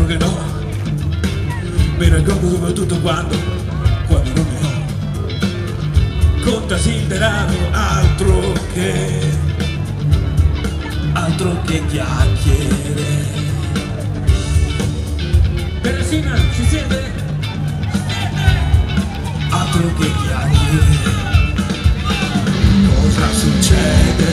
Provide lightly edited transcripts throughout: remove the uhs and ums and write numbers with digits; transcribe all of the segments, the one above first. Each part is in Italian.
che no, mi racconto soprattutto quando non ne ho. Conta il denaro, altro che chiacchiere. Teresina, ci siete? Altro che chiacchiere. Cosa succede?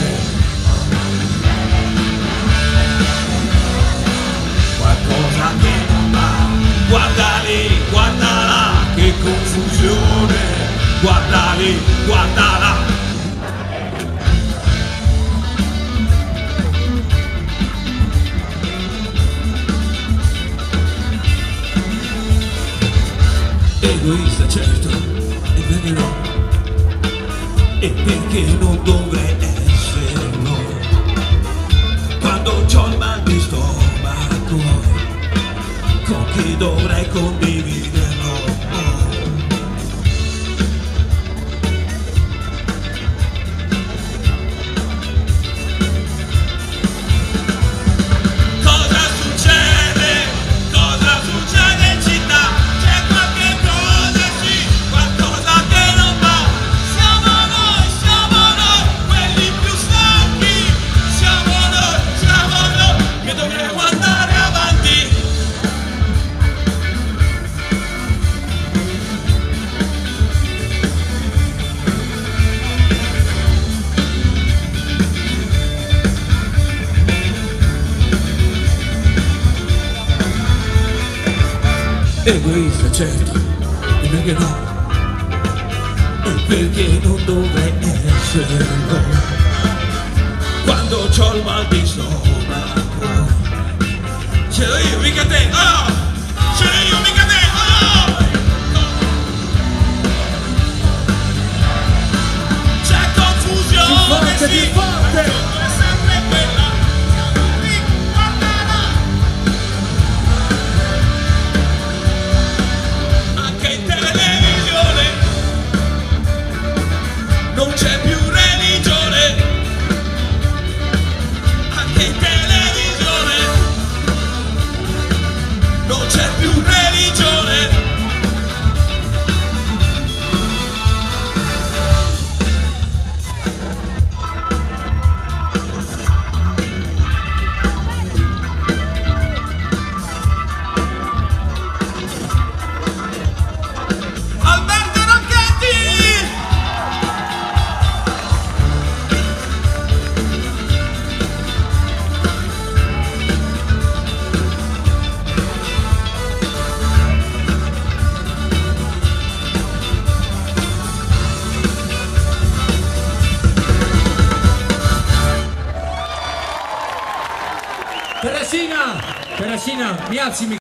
Qualcosa che non va. Guarda lì, guarda là, che confusione. Guarda lì, guarda là. Egoista certo, è vero, e perché non dovrei esserlo? Quando c'ho il mal di stomaco, con chi dovrei condividerlo? Egoista certo, e perché no? E perché non dovrei esserlo? Quando c'ho il mal di stomaco, ce l'ho io, mica te, oh! Ce l'ho io, mica te, oh! C'è confusione, Più forte! Non c'è più religione, anche in televisione, non c'è più religione. Teresina, mi alzi